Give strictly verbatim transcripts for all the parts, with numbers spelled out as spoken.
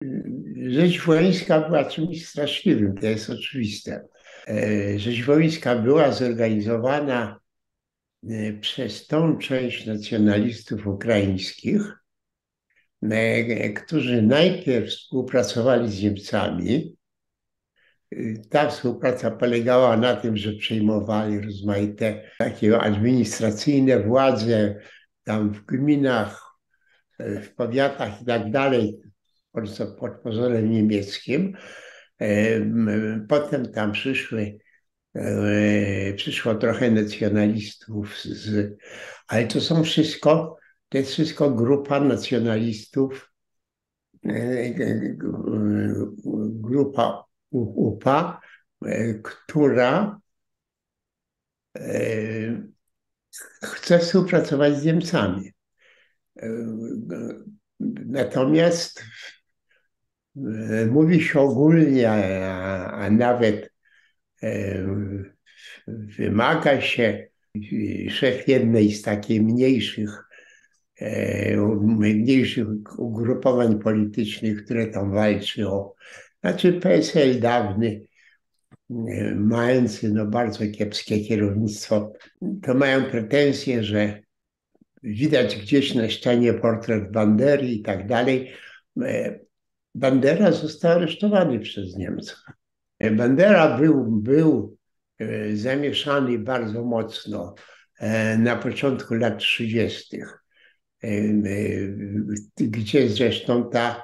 Rzeź wołyńska była czymś straszliwym, to jest oczywiste. Rzeź wołyńska była zorganizowana przez tą część nacjonalistów ukraińskich, którzy najpierw współpracowali z Niemcami. Ta współpraca polegała na tym, że przejmowali rozmaite takie administracyjne władze tam w gminach, w powiatach i tak dalej, pod pozorem niemieckim. Potem tam przyszły, przyszło trochę nacjonalistów, z, ale to są wszystko, to jest wszystko grupa nacjonalistów, grupa U P A, która chce współpracować z Niemcami. Natomiast mówi się ogólnie, a, a nawet wymaga się, szef jednej z takich mniejszych, mniejszych ugrupowań politycznych, które tam walczy o, znaczy P S L dawny, mający no bardzo kiepskie kierownictwo, to mają pretensje, że widać gdzieś na ścianie portret Bandery i tak dalej. Bandera został aresztowany przez Niemców. Bandera był, był zamieszany bardzo mocno na początku lat trzydziestych, gdzie zresztą ta,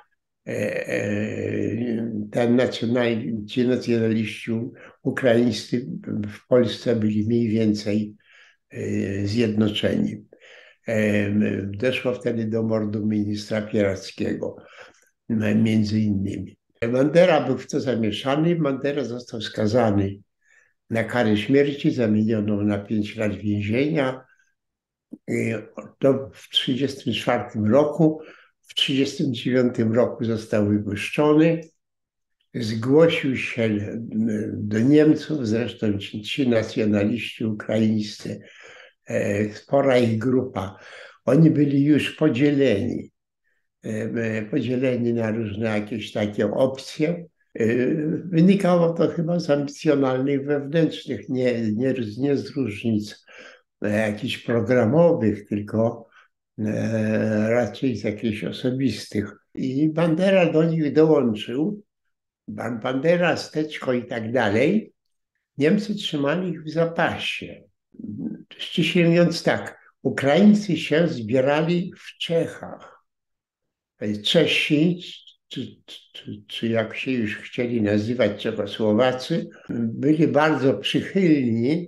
ta nacjonal, ci nacjonaliści ukraińscy w Polsce byli mniej więcej zjednoczeni. Doszło wtedy do mordu ministra Pierackiego, między innymi. Bandera był w to zamieszany. Bandera został skazany na karę śmierci, zamienioną na pięć lat więzienia. To w tysiąc dziewięćset trzydziestym czwartym roku, w tysiąc dziewięćset trzydziestym dziewiątym roku został wypuszczony. Zgłosił się do Niemców, zresztą ci, ci nacjonaliści ukraińscy, spora ich grupa. Oni byli już podzieleni, podzieleni na różne jakieś takie opcje. Wynikało to chyba z ambicjonalnych wewnętrznych, nie, nie, nie z różnic jakichś programowych, tylko raczej z jakichś osobistych. I Bandera do nich dołączył. Bandera, Steczko i tak dalej. Niemcy trzymali ich w zapasie. Ściśle mówiąc tak, Ukraińcy się zbierali w Czechach. Czesi, czy, czy, czy jak się już chcieli nazywać Czechosłowacy, byli bardzo przychylni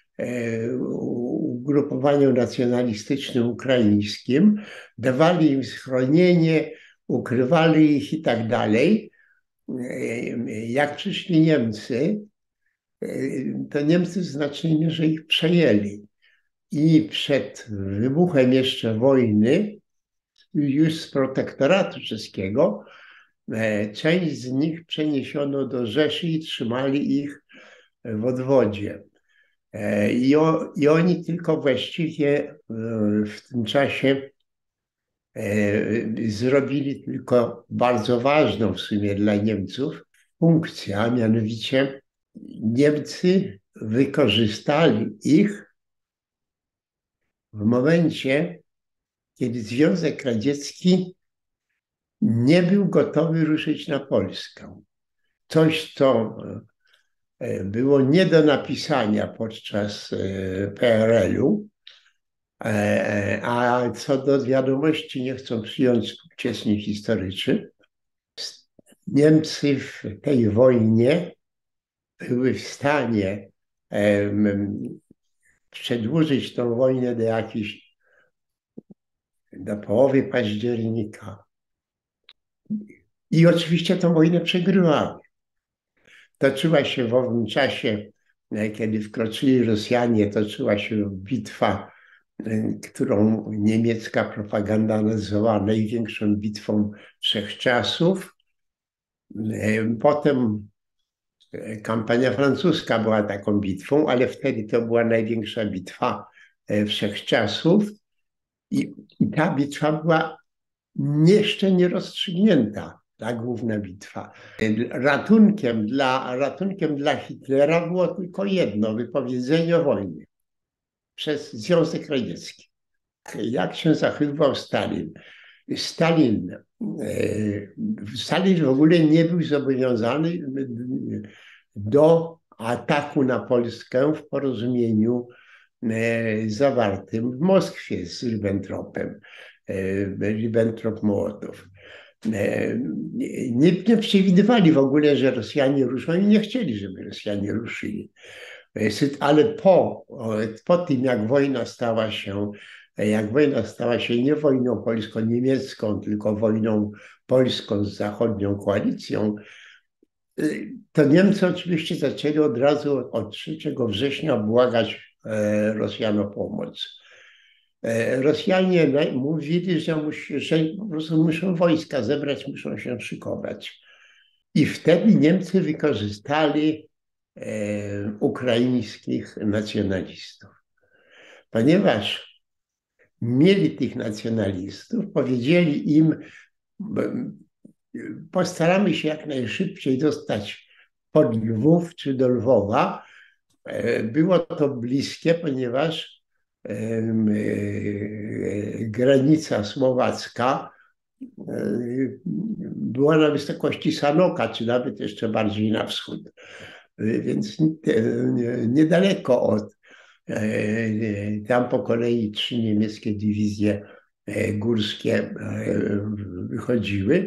ugrupowaniu nacjonalistycznym ukraińskim, dawali im schronienie, ukrywali ich i tak dalej. Jak przyszli Niemcy, to Niemcy w znacznej mierze ich przejęli. I przed wybuchem jeszcze wojny, już z protektoratu czeskiego, część z nich przeniesiono do Rzeszy i trzymali ich w odwodzie. I, o, i oni tylko właściwie w tym czasie zrobili tylko bardzo ważną w sumie dla Niemców funkcję, a mianowicie Niemcy wykorzystali ich w momencie, kiedy Związek Radziecki nie był gotowy ruszyć na Polskę. Coś, co było nie do napisania podczas P R L-u, a co do wiadomości nie chcą przyjąć współczesni historycy. Niemcy w tej wojnie były w stanie przedłużyć tą wojnę do jakiejś, do połowy października. I oczywiście tę wojnę przegrywały. Toczyła się w owym czasie, kiedy wkroczyli Rosjanie, toczyła się bitwa, którą niemiecka propaganda nazywała największą bitwą wszechczasów. Potem kampania francuska była taką bitwą, ale wtedy to była największa bitwa wszechczasów. I, i ta bitwa była jeszcze nie rozstrzygnięta. ta główna bitwa. Ratunkiem dla, ratunkiem dla Hitlera było tylko jedno, wypowiedzenie wojny przez Związek Radziecki. Jak się zachowywał Stalin? Stalin, Stalin w ogóle nie był zobowiązany do ataku na Polskę w porozumieniu zawartym w Moskwie z Ribbentropem, Ribbentrop-Mołotow. Nie, nie przewidywali w ogóle, że Rosjanie ruszą i nie chcieli, żeby Rosjanie ruszyli. Ale po, po tym, jak wojna stała się, jak wojna stała się nie wojną polsko-niemiecką, tylko wojną polską z zachodnią koalicją, to Niemcy oczywiście zaczęli od razu od trzeciego września błagać Rosjan o pomoc. Rosjanie mówili, że, musi, że po prostu muszą wojska zebrać, muszą się szykować. I wtedy Niemcy wykorzystali e, ukraińskich nacjonalistów. Ponieważ mieli tych nacjonalistów, powiedzieli im, postaramy się jak najszybciej dostać pod Lwów czy do Lwowa. E, było to bliskie, ponieważ granica słowacka była na wysokości Sanoka, czy nawet jeszcze bardziej na wschód. Więc niedaleko od, tam po kolei trzy niemieckie dywizje górskie wychodziły.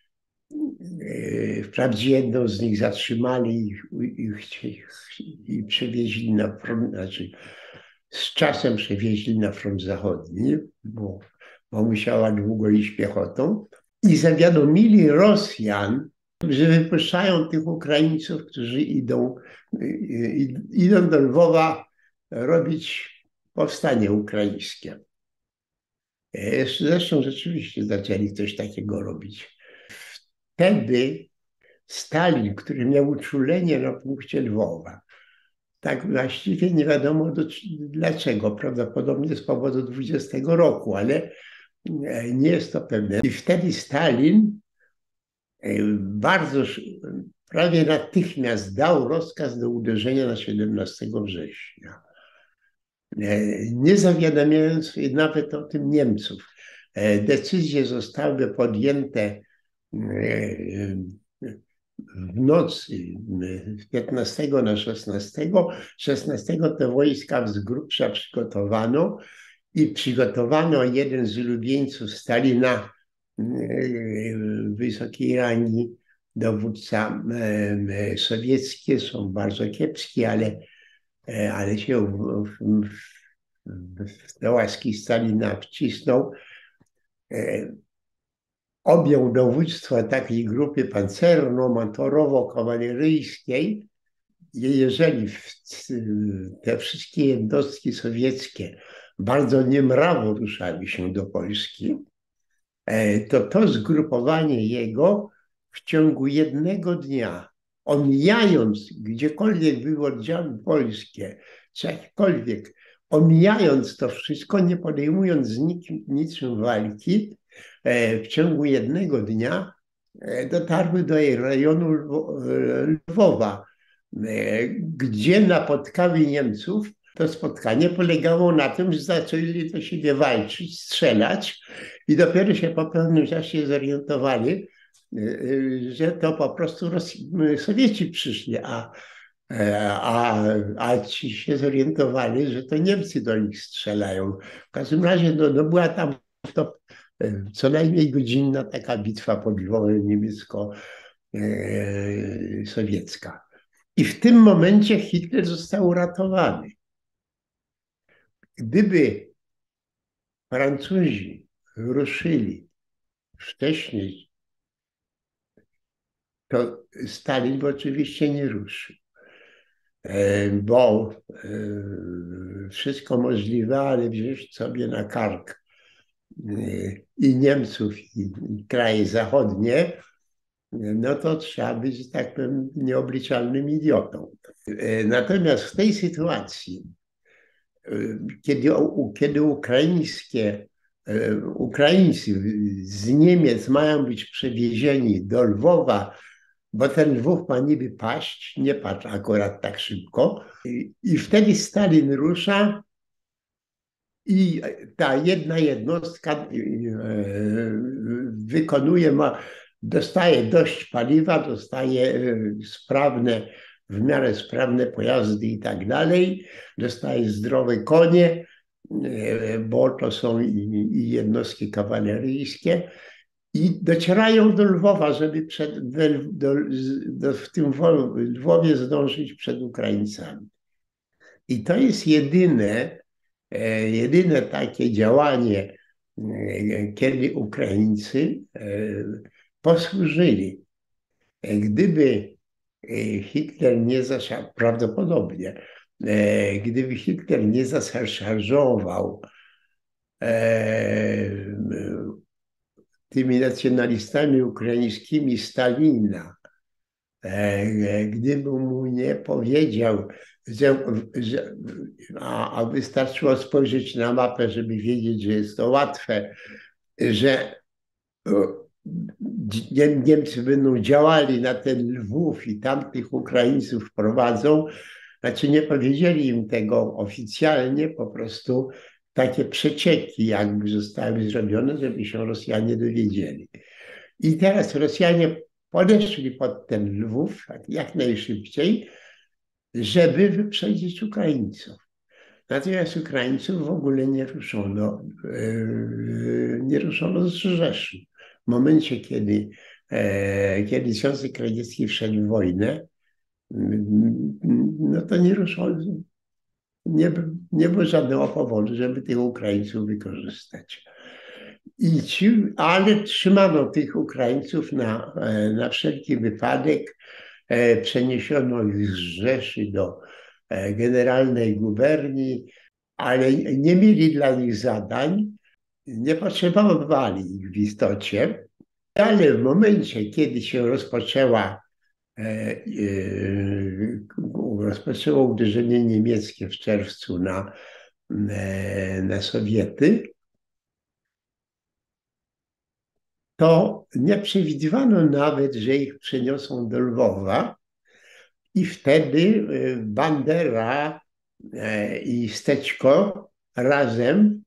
Wprawdzie jedną z nich zatrzymali i, i, i przewieźli na front, znaczy z czasem przewieźli na front zachodni, bo, bo musiała długo iść piechotą, i zawiadomili Rosjan, że wypuszczają tych Ukraińców, którzy idą, idą do Lwowa robić powstanie ukraińskie. Zresztą rzeczywiście zaczęli coś takiego robić. Wtedy Stalin, który miał uczulenie na punkcie Lwowa, tak właściwie nie wiadomo do, dlaczego, prawdopodobnie z powodu dwudziestego roku, ale nie jest to pewne. I wtedy Stalin bardzo, prawie natychmiast dał rozkaz do uderzenia na siedemnastego września. Nie zawiadamiając nawet o tym Niemców. Decyzje zostały podjęte w nocy z piętnastego na szesnastego. szesnastego te wojska z grubsza przygotowano i przygotowano jeden z ulubieńców Stalina, wysokiej rangi, dowódca sowiecki, są bardzo kiepski, ale, ale się w, w, w te łaski Stalina wcisnął. Objął dowództwo takiej grupy pancerno-motorowo-kawaleryjskiej. I jeżeli te wszystkie jednostki sowieckie bardzo niemrawo ruszały się do Polski, to to zgrupowanie jego w ciągu jednego dnia, omijając gdziekolwiek były oddziały polskie, czy jakkolwiek, omijając to wszystko, nie podejmując z nikim niczym walki, w ciągu jednego dnia dotarły do rejonu Lwowa, gdzie napotkały Niemców. To spotkanie polegało na tym, że zaczęli do siebie walczyć, strzelać i dopiero się po pewnym czasie zorientowali, że to po prostu Sowieci przyszli, a, a, a ci się zorientowali, że to Niemcy do nich strzelają. W każdym razie no, no była tam to co najmniej godzinna taka bitwa pod Lwowem niemiecko-sowiecka. I w tym momencie Hitler został uratowany. Gdyby Francuzi ruszyli wcześniej, to Stalin by oczywiście nie ruszył, bo wszystko możliwe, ale wziąć sobie na kark i Niemców, i kraje zachodnie, no to trzeba być, że tak powiem, nieobliczalnym idiotą. Natomiast w tej sytuacji, kiedy, kiedy ukraińskie Ukraińcy z Niemiec mają być przewiezieni do Lwowa, bo ten Lwów ma niby paść, nie patrz akurat tak szybko. I, i wtedy Stalin rusza i ta jedna jednostka wykonuje, ma, dostaje dość paliwa, dostaje sprawne, w miarę sprawne pojazdy i tak dalej, dostaje zdrowe konie, bo to są i, i jednostki kawaleryjskie i docierają do Lwowa, żeby przed, do, do, w tym Lwowie zdążyć przed Ukraińcami. I to jest jedyne, jedyne takie działanie, kiedy Ukraińcy posłużyli. Gdyby Hitler nie zaszarżował, prawdopodobnie, gdyby Hitler nie zaszarżował tymi nacjonalistami ukraińskimi Stalina, gdyby mu nie powiedział, że, że, a, a wystarczyło spojrzeć na mapę, żeby wiedzieć, że jest to łatwe, że Niemcy będą działali na ten Lwów i tamtych Ukraińców wprowadzą. Znaczy nie powiedzieli im tego oficjalnie, po prostu takie przecieki jakby zostały zrobione, żeby się Rosjanie dowiedzieli. I teraz Rosjanie podeszli pod ten Lwów jak najszybciej, żeby wyprzedzić Ukraińców. Natomiast Ukraińców w ogóle nie ruszono, nie ruszono z Rzeszy. W momencie, kiedy, kiedy Związek Radziecki wszedł w wojnę, no to nie ruszono, nie, nie było żadnego powodu, żeby tych Ukraińców wykorzystać. I ci, ale trzymano tych Ukraińców na, na wszelki wypadek, przeniesiono ich z Rzeszy do generalnej guberni, ale nie mieli dla nich zadań, nie potrzebowali ich w istocie, ale w momencie, kiedy się rozpoczęła, rozpoczęło uderzenie niemieckie w czerwcu na, na Sowiety, to nie przewidywano nawet, że ich przeniosą do Lwowa i wtedy Bandera i Steczko razem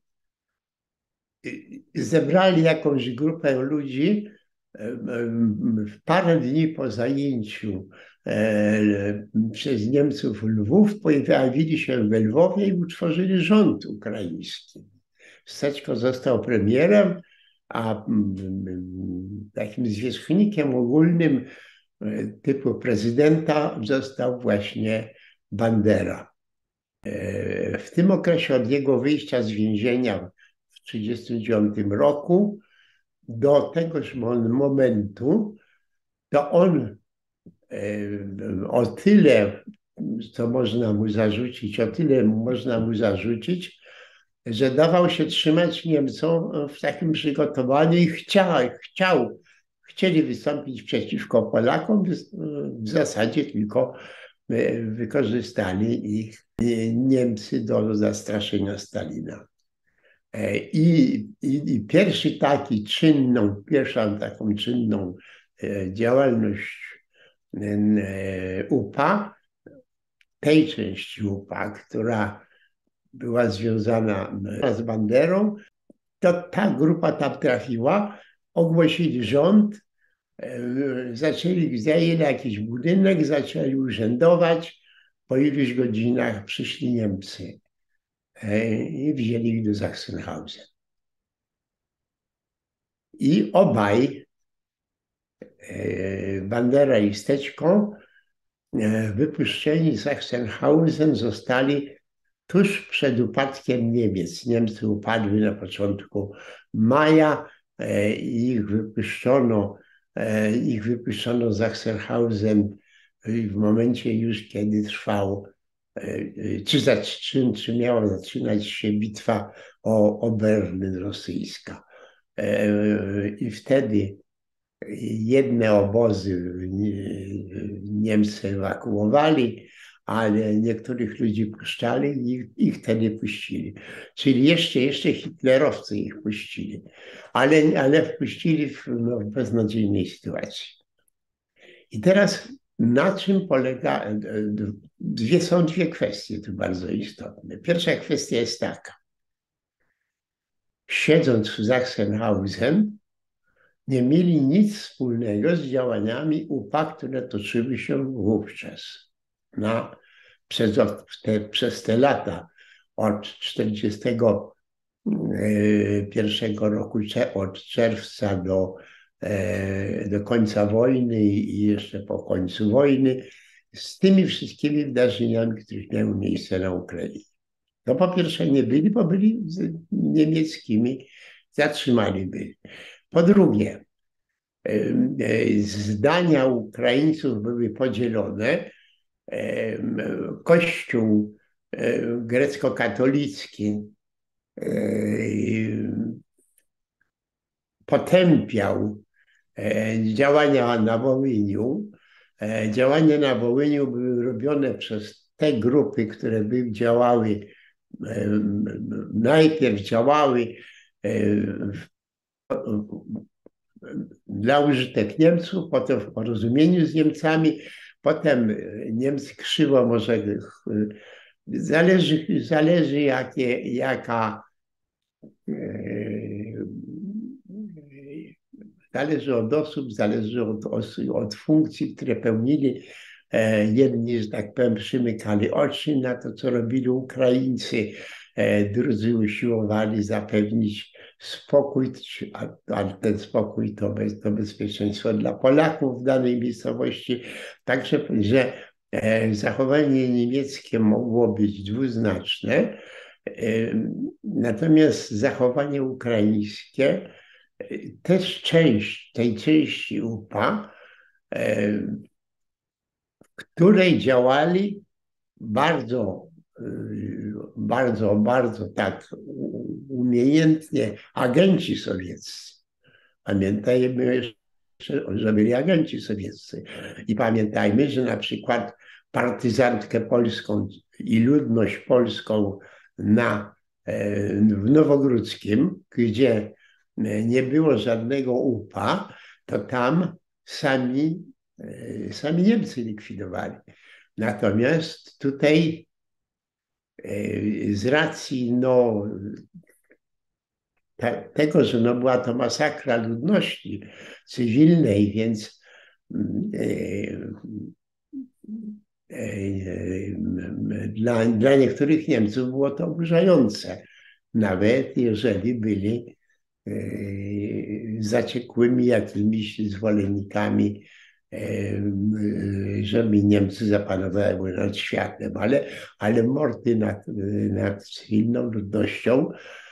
zebrali jakąś grupę ludzi w parę dni po zajęciu przez Niemców Lwów, pojawili się we Lwowie i utworzyli rząd ukraiński. Steczko został premierem, a takim zwierzchnikiem ogólnym typu prezydenta został właśnie Bandera. W tym okresie od jego wyjścia z więzienia w tysiąc dziewięćset trzydziestym dziewiątym roku do tegoż momentu, to on o tyle, co można mu zarzucić, o tyle można mu zarzucić, że dawał się trzymać Niemcom w takim przygotowaniu i chciał, chciał, chcieli wystąpić przeciwko Polakom, w zasadzie tylko wykorzystali ich Niemcy do zastraszenia Stalina. I, i, i pierwszy taki czynną, pierwszą taką czynną działalność U P A, tej części U P A, która była związana z Banderą, to ta grupa tam trafiła, ogłosili rząd, zaczęli, zajęli jakiś budynek, zaczęli urzędować, po iluś godzinach przyszli Niemcy i wzięli ich do Sachsenhausen. I obaj, Bandera i Steczko, wypuszczeni z Sachsenhausen, zostali tuż przed upadkiem Niemiec. Niemcy upadły na początku maja i ich wypuszczono, ich wypuszczono z Sachsenhausen w momencie już, kiedy trwał, czy, czy, czy miała zaczynać się bitwa o, o Berlin rosyjska. I wtedy jedne obozy Niemcy ewakuowali, ale niektórych ludzi puszczali i ich, ich wtedy puścili. Czyli jeszcze, jeszcze hitlerowcy ich puścili, ale, ale wpuścili w, no, w beznadziejnej sytuacji. I teraz na czym polega, dwie, są dwie kwestie tu bardzo istotne. Pierwsza kwestia jest taka. Siedząc w Sachsenhausen, nie mieli nic wspólnego z działaniami U P A, które toczyły się wówczas. Na, przez, te, przez te lata od czterdziestego pierwszego roku, od czerwca do, do końca wojny i jeszcze po końcu wojny, z tymi wszystkimi wydarzeniami, które miały miejsce na Ukrainie. No po pierwsze nie byli, bo byli niemieckimi, zatrzymani byli. Po drugie, zdania Ukraińców były podzielone. Kościół grecko-katolicki potępiał działania na Wołyniu. Działania na Wołyniu były robione przez te grupy, które były, działały, najpierw działały dla użytek Niemców, potem w porozumieniu z Niemcami, potem Niemcy krzywo może, zależy, zależy jakie, jaka, zależy od osób, zależy od, od funkcji, które pełnili. Jedni, że tak powiem, przymykali oczy na to, co robili Ukraińcy, drudzy usiłowali zapewnić spokój, a ten spokój to, bez, to bezpieczeństwo dla Polaków w danej miejscowości. Także, że zachowanie niemieckie mogło być dwuznaczne, natomiast zachowanie ukraińskie, też część tej części U P A, w której działali bardzo, bardzo, bardzo tak umiejętnie agenci sowieccy. Pamiętajmy, że byli agenci sowieccy. I pamiętajmy, że na przykład partyzantkę polską i ludność polską na, w Nowogródzkim, gdzie nie było żadnego U P A, to tam sami, sami Niemcy likwidowali. Natomiast tutaj z racji no, te, tego, że no, była to masakra ludności cywilnej, więc e, e, dla, dla niektórych Niemców było to oburzające, nawet jeżeli byli e, zaciekłymi jakimiś zwolennikami, żeby Niemcy zapanowały nad światem, ale, ale mordy nad, nad cywilną ludnością.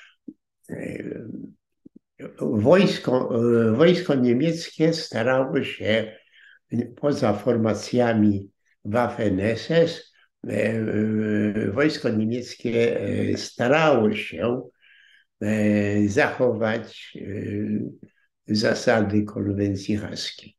Wojsko, wojsko niemieckie starało się poza formacjami Waffen-S S, wojsko niemieckie starało się zachować zasady konwencji haskiej.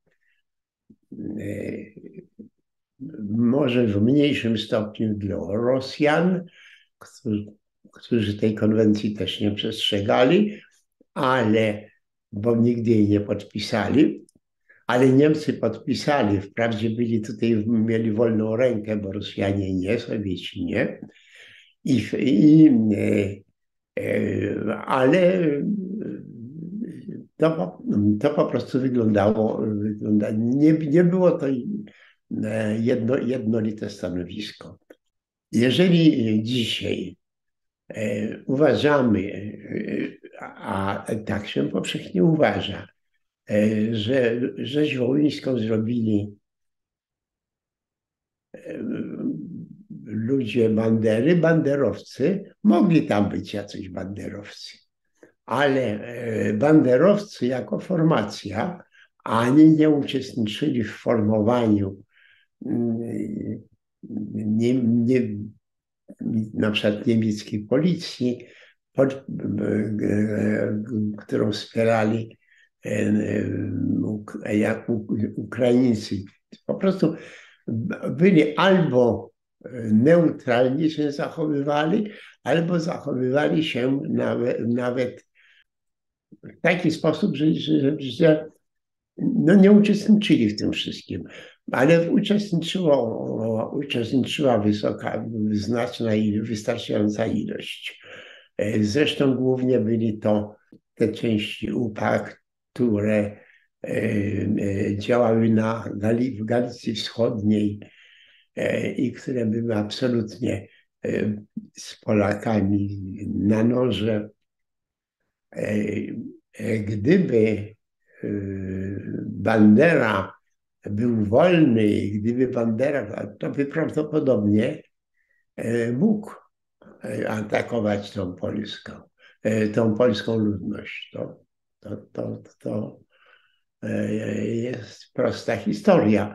Może w mniejszym stopniu dla Rosjan, którzy, którzy tej konwencji też nie przestrzegali, ale, bo nigdy jej nie podpisali, ale Niemcy podpisali, wprawdzie byli tutaj, mieli wolną rękę, bo Rosjanie nie, Sowieci nie, i, i, ale To, to po prostu wyglądało, wygląda, nie, nie było to jedno, jednolite stanowisko. Jeżeli dzisiaj e, uważamy, a, a tak się powszechnie uważa, e, że rzeź wołyńską zrobili e, ludzie Bandery, banderowcy, mogli tam być jacyś banderowcy. Ale banderowcy jako formacja ani nie uczestniczyli w formowaniu nie, nie, na przykład niemieckiej policji, pod, którą wspierali jak Ukraińcy. Po prostu byli albo neutralnie się zachowywali, albo zachowywali się nawet, nawet w taki sposób, że, że, że no nie uczestniczyli w tym wszystkim, ale uczestniczyło, uczestniczyła wysoka, znaczna i wystarczająca ilość. Zresztą głównie byli to te części U P A, które działały na Gali, w Galicji Wschodniej i które były absolutnie z Polakami na noże. Gdyby Bandera był wolny, gdyby Bandera, to by prawdopodobnie mógł atakować tą polską, tą polską ludność. To, to, to, to jest prosta historia.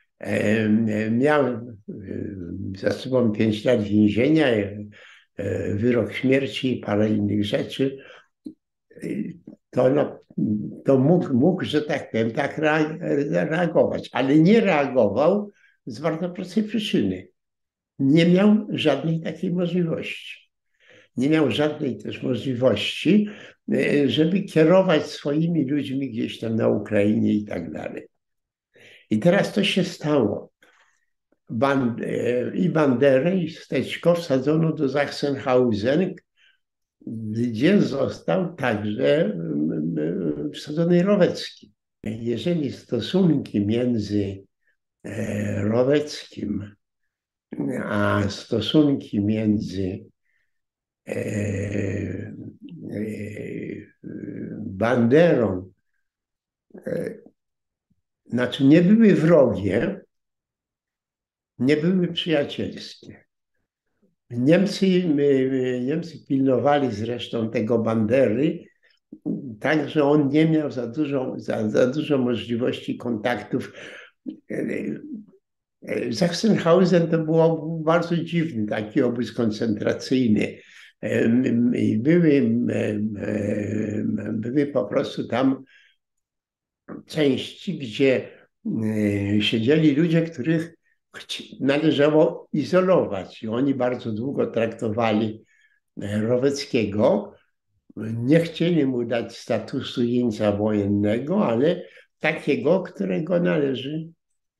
Miał za sobą pięć lat więzienia, wyrok śmierci i parę innych rzeczy. To, no, to mógł, mógł, że tak powiem, tak reagować, ale nie reagował z bardzo prostej przyczyny. Nie miał żadnej takiej możliwości. Nie miał żadnej też możliwości, żeby kierować swoimi ludźmi gdzieś tam na Ukrainie i tak dalej. I teraz to się stało. Band, I Banderę, i Steczko wsadzono do Sachsenhausen, gdzie został także wsadzony Rowecki. Jeżeli stosunki między Roweckim a stosunki między Banderą, znaczy nie były wrogie, nie były przyjacielskie. Niemcy, Niemcy pilnowali zresztą tego Bandery, tak, że on nie miał za dużo, za, za dużo możliwości kontaktów. Sachsenhausen to był bardzo dziwny taki obóz koncentracyjny. Były, były po prostu tam części, gdzie siedzieli ludzie, których należało izolować. I oni bardzo długo traktowali Roweckiego. Nie chcieli mu dać statusu jeńca wojennego, ale takiego, którego należy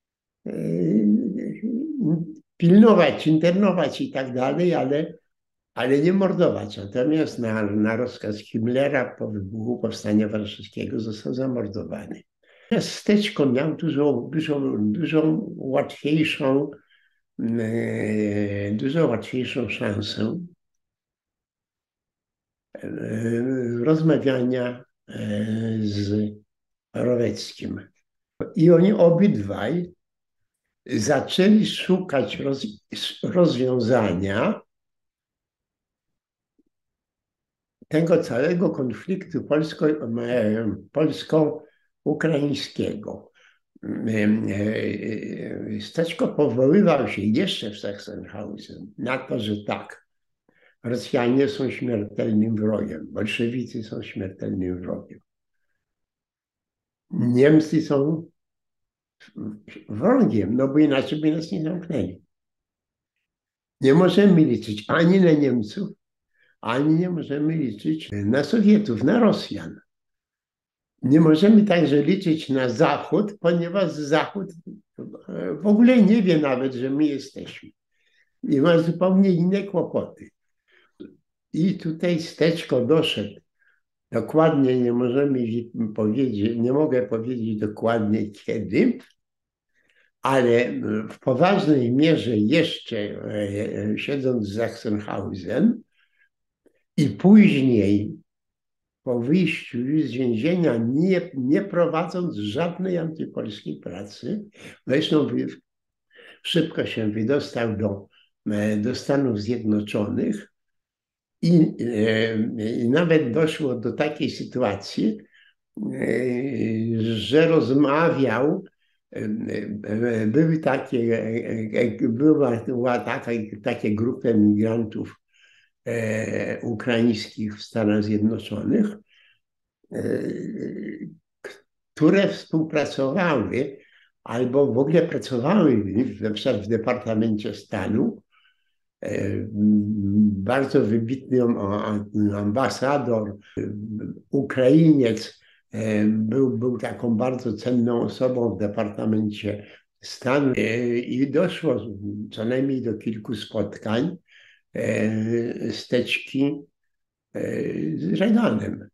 pilnować, internować i tak dalej, ale, ale nie mordować. Natomiast na, na rozkaz Himmlera po wybuchu Powstania Warszawskiego został zamordowany. Steczko miał dużo, dużo, dużo łatwiejszą, dużo łatwiejszą szansę rozmawiania z Roweckim. I oni obydwaj zaczęli szukać roz, rozwiązania tego całego konfliktu polsko, polsko-ukraińskiego. Steczko powoływał się jeszcze w Sachsenhausen na to, że tak, Rosjanie są śmiertelnym wrogiem, bolszewicy są śmiertelnym wrogiem. Niemcy są wrogiem, no bo inaczej by nas nie zamknęli. Nie możemy liczyć ani na Niemców, ani nie możemy liczyć na Sowietów, na Rosjan. Nie możemy także liczyć na Zachód, ponieważ Zachód w ogóle nie wie nawet, że my jesteśmy. I ma zupełnie inne kłopoty. I tutaj Steczko doszedł. Dokładnie nie możemy powiedzieć, nie mogę powiedzieć dokładnie kiedy, ale w poważnej mierze jeszcze siedząc w Sachsenhausen i później po wyjściu z więzienia, nie, nie prowadząc żadnej antypolskiej pracy, zresztą szybko się wydostał do, do Stanów Zjednoczonych i, i nawet doszło do takiej sytuacji, że rozmawiał, były takie, była, była taka, takie grupy emigrantów e, ukraińskich w Stanach Zjednoczonych, e, które współpracowały albo w ogóle pracowały na przykład w Departamencie Stanu. Bardzo wybitny ambasador, Ukrainiec, był, był taką bardzo cenną osobą w Departamencie Stanu i doszło co najmniej do kilku spotkań Steczki z Reaganem.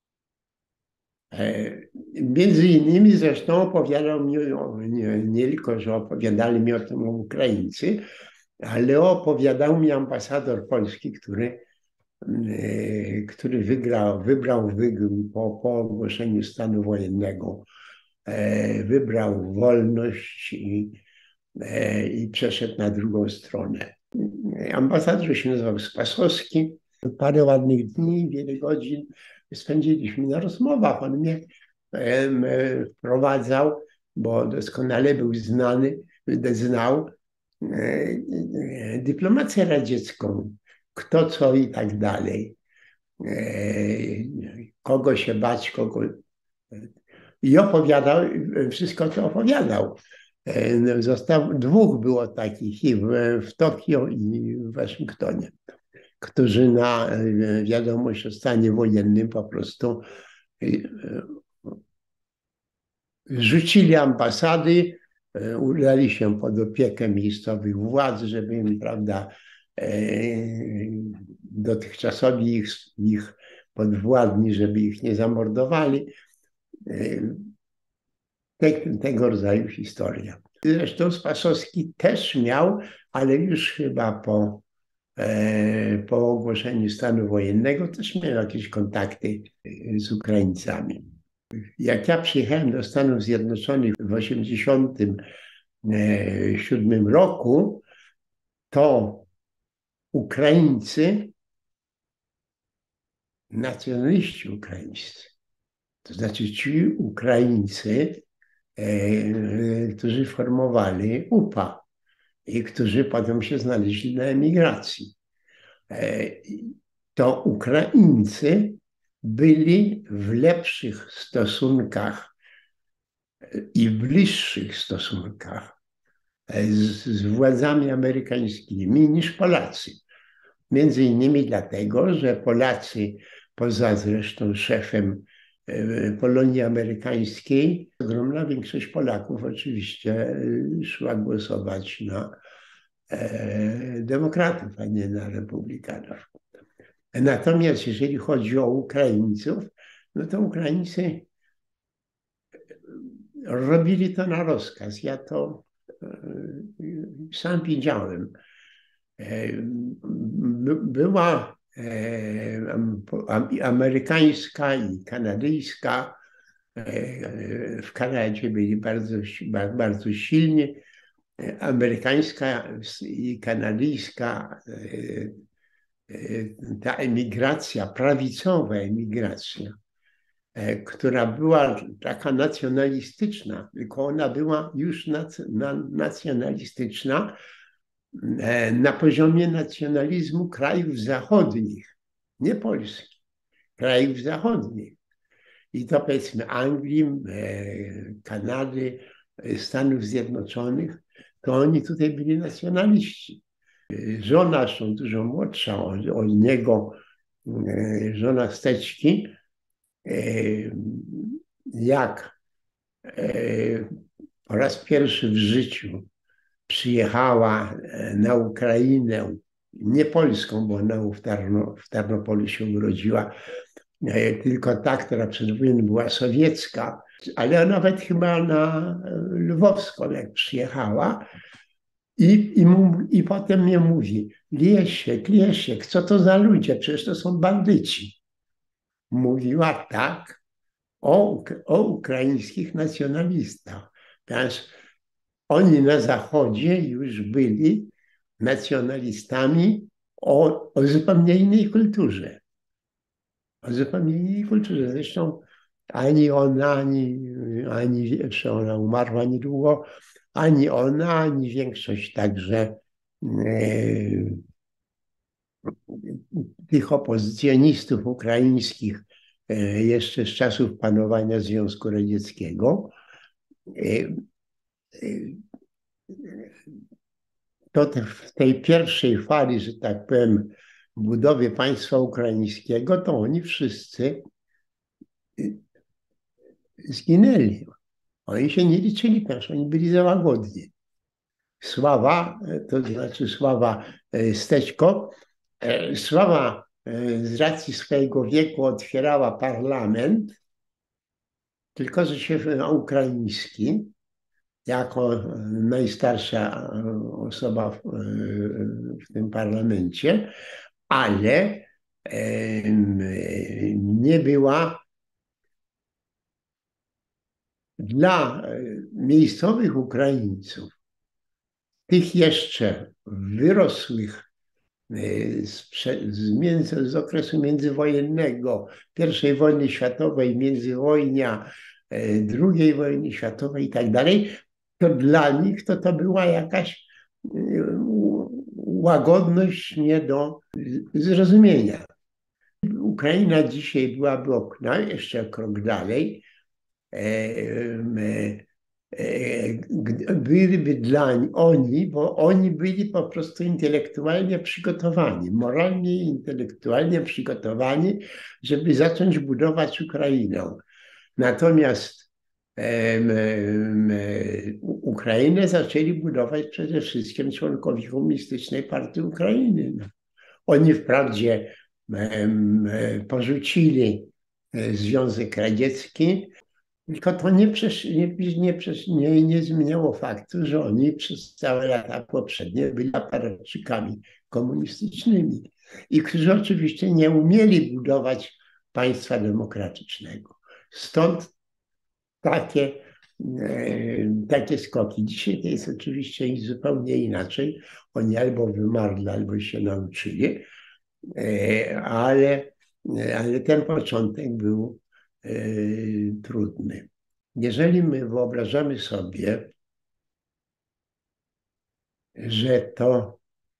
Między innymi zresztą opowiadał mi, nie, nie tylko, że opowiadali mi o tym Ukraińcy, ale opowiadał mi ambasador polski, który, który wygrał, wybrał po, po ogłoszeniu stanu wojennego, wybrał wolność i, i przeszedł na drugą stronę. Ambasador się nazywał Spasowski. Parę ładnych dni, wiele godzin spędziliśmy na rozmowach. On mnie wprowadzał, bo doskonale był znany, znał dyplomację radziecką, kto co i tak dalej, kogo się bać, kogo... I opowiadał, wszystko to opowiadał. Został, dwóch było takich i w, w Tokio i w Waszyngtonie, którzy na wiadomość o stanie wojennym po prostu rzucili ambasady, udali się pod opiekę miejscowych władz, żeby im, prawda, dotychczasowi ich, ich podwładni, żeby ich nie zamordowali. Te, tego rodzaju historia. Zresztą Spasowski też miał, ale już chyba po, po ogłoszeniu stanu wojennego też miał jakieś kontakty z Ukraińcami. Jak ja przyjechałem do Stanów Zjednoczonych w tysiąc dziewięćset osiemdziesiątym siódmym roku, to Ukraińcy, nacjonaliści ukraińscy, to znaczy ci Ukraińcy, którzy formowali U P A i którzy potem się znaleźli na emigracji, to Ukraińcy byli w lepszych stosunkach i bliższych stosunkach z, z władzami amerykańskimi niż Polacy. Między innymi dlatego, że Polacy, poza zresztą szefem Polonii Amerykańskiej, ogromna większość Polaków oczywiście szła głosować na demokratów, a nie na republikanów. Natomiast jeżeli chodzi o Ukraińców, no to Ukraińcy robili to na rozkaz. Ja to sam widziałem. Była amerykańska i kanadyjska. W Kanadzie byli bardzo, bardzo silni. Amerykańska i kanadyjska ta emigracja, prawicowa emigracja, która była taka nacjonalistyczna, tylko ona była już nacjonalistyczna na poziomie nacjonalizmu krajów zachodnich, nie Polski, krajów zachodnich. I to powiedzmy Anglii, Kanady, Stanów Zjednoczonych, to oni tutaj byli nacjonaliści. Żona, zresztą dużo młodsza od, od niego, żona Steczki, jak po raz pierwszy w życiu przyjechała na Ukrainę, nie polską, bo ona w, Tarno, w Tarnopolu się urodziła, tylko ta, która przed wojną była sowiecka, ale nawet chyba na lwowską, jak przyjechała. I, i, mu, I potem mnie mówi: Lesiek, Lesiek, co to za ludzie? Przecież to są bandyci. Mówiła tak o, o ukraińskich nacjonalistach. Ponieważ oni na Zachodzie już byli nacjonalistami o, o zupełnie innej kulturze. O zupełnie innej kulturze. Zresztą ani ona, ani, ani jeszcze ona umarła niedługo, ani ona, ani większość także e, tych opozycjonistów ukraińskich e, jeszcze z czasów panowania Związku Radzieckiego e, to w tej pierwszej fali, że tak powiem, budowy państwa ukraińskiego, to oni wszyscy zginęli. Oni się nie liczyli, ponieważ oni byli za łagodni. Sława, to znaczy Sława Stećko, Sława z racji swojego wieku otwierała parlament, tylko że się ukraiński, jako najstarsza osoba w, w tym parlamencie, ale nie była dla miejscowych Ukraińców, tych jeszcze wyrosłych z, z, między, z okresu międzywojennego, pierwszej wojny światowej, międzywojnia, drugiej wojny światowej i tak dalej, to dla nich to, to była jakaś łagodność nie do zrozumienia. Ukraina dzisiaj byłaby okna, jeszcze krok dalej, byliby dla nich, oni, bo oni byli po prostu intelektualnie przygotowani, moralnie i intelektualnie przygotowani, żeby zacząć budować Ukrainę. Natomiast em, em, Ukrainę zaczęli budować przede wszystkim członkowie Komunistycznej Partii Ukrainy. No. Oni wprawdzie em, porzucili Związek Radziecki, tylko to nie, przesz, nie, nie, nie, nie zmieniało faktu, że oni przez całe lata poprzednie byli aparatczykami komunistycznymi i którzy oczywiście nie umieli budować państwa demokratycznego. Stąd takie, e, takie skoki. Dzisiaj to jest oczywiście zupełnie inaczej. Oni albo wymarli, albo się nauczyli, e, ale, ale ten początek był e, trudny. Jeżeli my wyobrażamy sobie, że to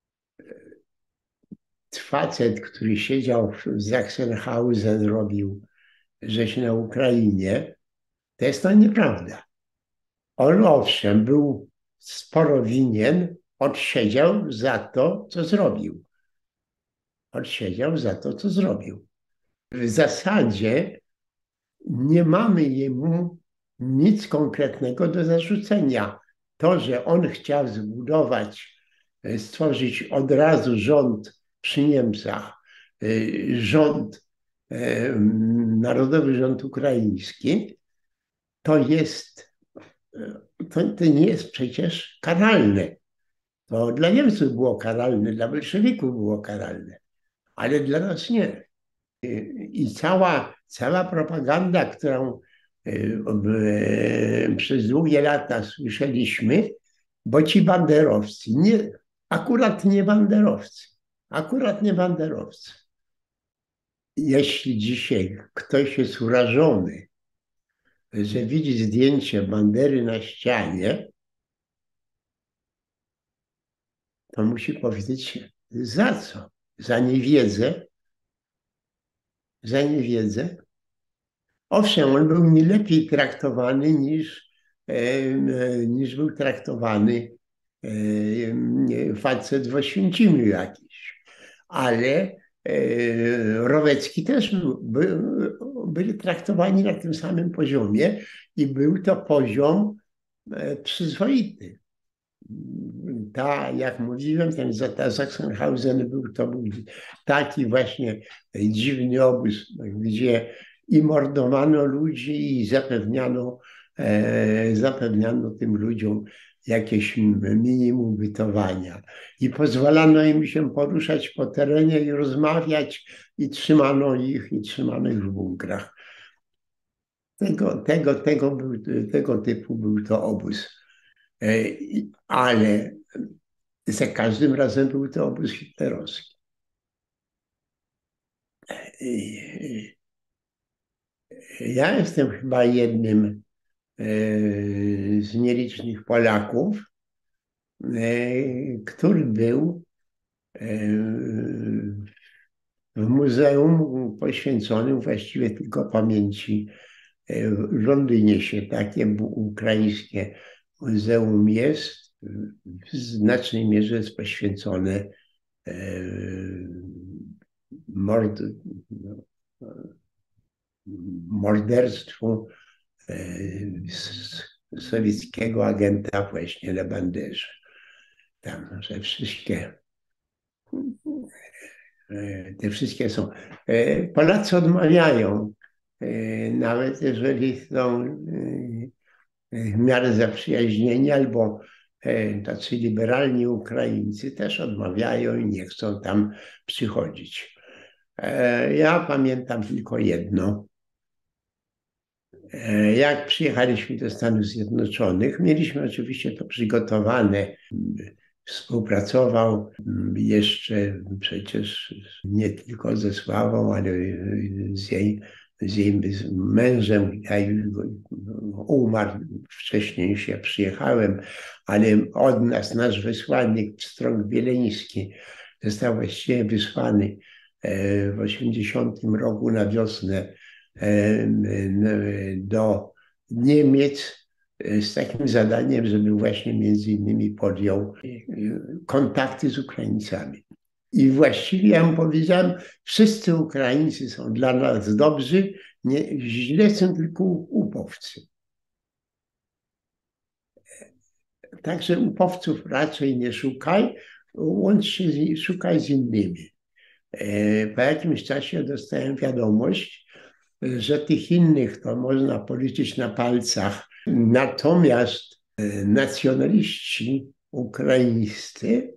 facet, który siedział w Sachsenhausen, robił rzeź na Ukrainie, to jest to nieprawda. On owszem był sporo winien, odsiedział za to, co zrobił. Odsiedział za to, co zrobił. W zasadzie nie mamy jemu nic konkretnego do zarzucenia. To, że on chciał zbudować, stworzyć od razu rząd przy Niemcach, rząd, narodowy rząd ukraiński, to jest, to, to nie jest przecież karalne. To dla Niemców było karalne, dla bolszewików było karalne, ale dla nas nie. I cała, cała propaganda, którą przez długie lata słyszeliśmy, bo ci banderowcy, nie, akurat nie banderowcy, akurat nie banderowcy. Jeśli dzisiaj ktoś jest urażony, że widzi zdjęcie bandery na ścianie, to musi powiedzieć za co? Za niewiedzę? Za niewiedzę? Owszem, on był nie lepiej traktowany niż, niż był traktowany facet w Oświęcimiu jakiś. Ale Rowecki też był, by, byli traktowani na tym samym poziomie i był to poziom przyzwoity. Ta, jak mówiłem, ten Sachsenhausen był, to był taki właśnie dziwny obóz, gdzie i mordowano ludzi i zapewniano, e, zapewniano tym ludziom jakieś minimum bytowania. I pozwalano im się poruszać po terenie i rozmawiać i trzymano ich, i trzymano ich w bunkrach. Tego, tego, tego, był, tego typu był to obóz. E, ale za każdym razem był to obóz hitlerowski. E, Ja jestem chyba jednym z nielicznych Polaków, który był w muzeum poświęconym właściwie tylko pamięci. W Londynie się takie ukraińskie muzeum jest, w znacznej mierze jest poświęcone mord, morderstwu sowieckiego agenta właśnie na Banderze. Tam, że wszystkie, te wszystkie są. Polacy odmawiają, nawet jeżeli są w miarę zaprzyjaźnieni, albo tacy liberalni Ukraińcy też odmawiają i nie chcą tam przychodzić. Ja pamiętam tylko jedno. Jak przyjechaliśmy do Stanów Zjednoczonych, mieliśmy oczywiście to przygotowane. Współpracował jeszcze przecież nie tylko ze Sławą, ale z jej, z jej mężem. Ja umarł wcześniej, niż ja przyjechałem, ale od nas nasz wysłannik Strąg-Bieleński został właściwie wysłany w osiemdziesiątym roku na wiosnę do Niemiec z takim zadaniem, żeby właśnie między innymi podjął kontakty z Ukraińcami. I właściwie ja mu powiedziałem, wszyscy Ukraińcy są dla nas dobrzy, nie, źle są tylko upowcy. Także upowców raczej nie szukaj, łącz się, z, szukaj z innymi. Po jakimś czasie dostałem wiadomość, że tych innych to można policzyć na palcach. Natomiast nacjonaliści ukraińscy,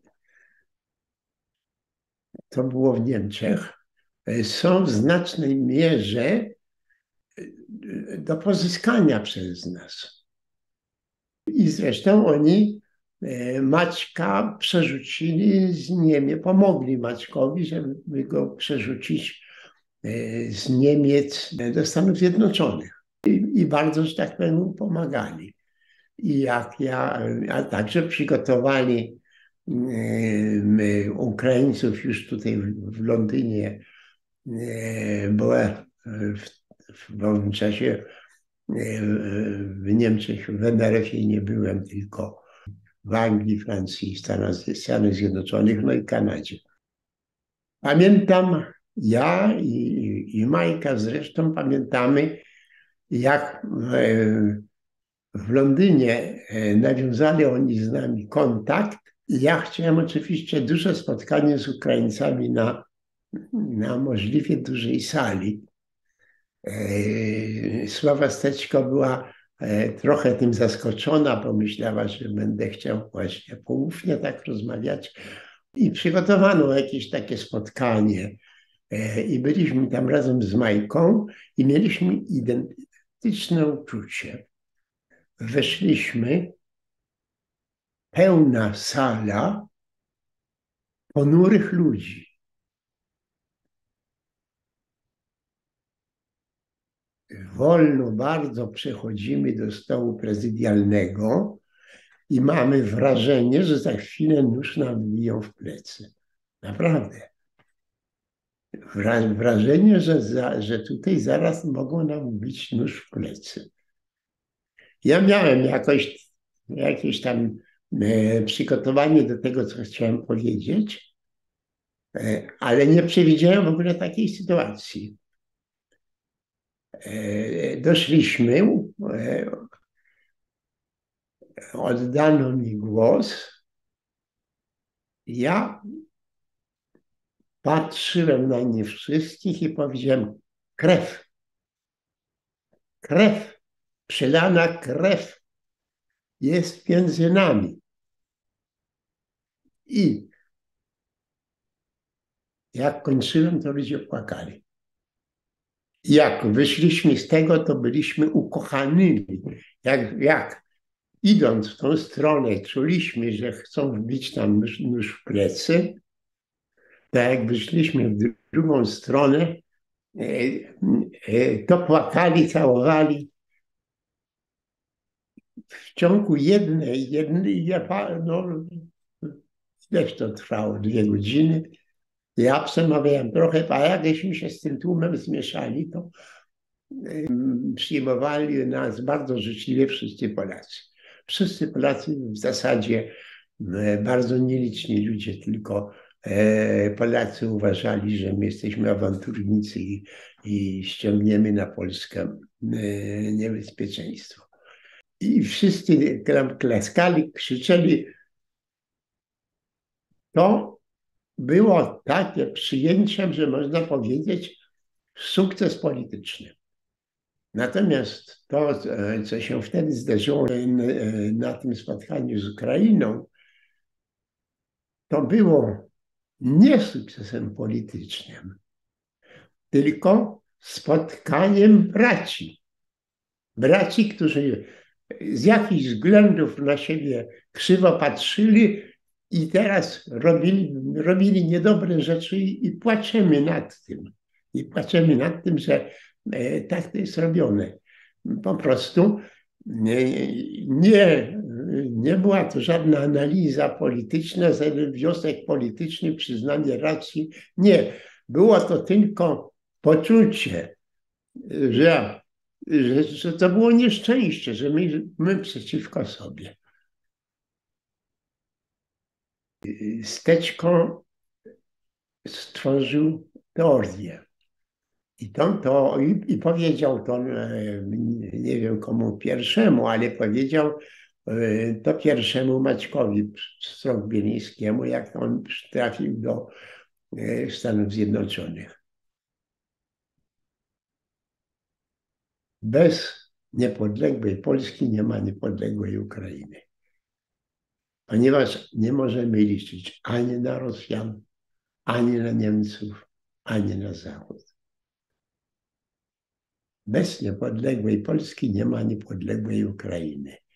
to było w Niemczech, są w znacznej mierze do pozyskania przez nas. I zresztą oni Maćka przerzucili z Niemiec, pomogli Maćkowi, żeby go przerzucić z Niemiec do Stanów Zjednoczonych. I, i bardzo, że tak powiem, pomagali. I jak ja, a także przygotowali um, Ukraińców już tutaj w, w Londynie, byłem w, w owym czasie w Niemczech, w N R F-ie nie byłem, tylko w Anglii, Francji, Stanach, Stanach Zjednoczonych, no i Kanadzie. Pamiętam, ja i, i Majka zresztą pamiętamy, jak w, w Londynie nawiązali oni z nami kontakt. I ja chciałem oczywiście duże spotkanie z Ukraińcami na, na możliwie dużej sali. Sława Steczko była trochę tym zaskoczona, pomyślała, że będę chciał właśnie poufnie tak rozmawiać. I przygotowano jakieś takie spotkanie. I byliśmy tam razem z Majką i mieliśmy identyczne uczucie. Weszliśmy, pełna sala ponurych ludzi. Wolno bardzo przechodzimy do stołu prezydialnego i mamy wrażenie, że za chwilę nóż nam wbiją w plecy. Naprawdę. Wrażenie, że, za, że tutaj zaraz mogą nam wbić nóż w plecy. Ja miałem jakoś, jakieś tam e, przygotowanie do tego, co chciałem powiedzieć, e, ale nie przewidziałem w ogóle takiej sytuacji. E, doszliśmy, e, oddano mi głos. Ja patrzyłem na nie wszystkich i powiedziałem: krew, krew, przelana krew jest między nami. I jak kończyłem, to ludzie płakali. Jak wyszliśmy z tego, to byliśmy ukochanymi. Jak, jak idąc w tą stronę czuliśmy, że chcą wbić nam nóż, nóż w plecy, to jak wyszliśmy w drugą stronę, to płakali, całowali. W ciągu jednej, jednej no, też to trwało dwie godziny. Ja przemawiałem trochę, a jakśmy się z tym tłumem zmieszali, to przyjmowali nas bardzo życzliwie wszyscy Polacy. Wszyscy Polacy w zasadzie, bardzo nieliczni ludzie, tylko Polacy uważali, że my jesteśmy awanturnicy i, i ściągniemy na Polskę niebezpieczeństwo. I wszyscy klaskali, krzyczeli. To było takie przyjęciem, że można powiedzieć, sukces polityczny. Natomiast to, co się wtedy zdarzyło na tym spotkaniu z Ukrainą, to było nie sukcesem politycznym, tylko spotkaniem braci. Braci, którzy z jakichś względów na siebie krzywo patrzyli i teraz robili, robili niedobre rzeczy i, i płaczemy nad tym. I płaczemy nad tym, że e, tak to jest robione. Po prostu nie, nie, nie była to żadna analiza polityczna, żaden wniosek polityczny, przyznanie racji. Nie. Było to tylko poczucie, że, że, że to było nieszczęście, że my, my przeciwko sobie. Steczko stworzył teorię. I, to, to, i, i powiedział to, nie wiem komu pierwszemu, ale powiedział to pierwszemu Maćkowi Strąg-Bielińskiemu, jak on trafił do Stanów Zjednoczonych. Bez niepodległej Polski nie ma niepodległej Ukrainy. Ponieważ nie możemy liczyć ani na Rosjan, ani na Niemców, ani na Zachód. Bez niepodległej Polski nie ma niepodległej Ukrainy.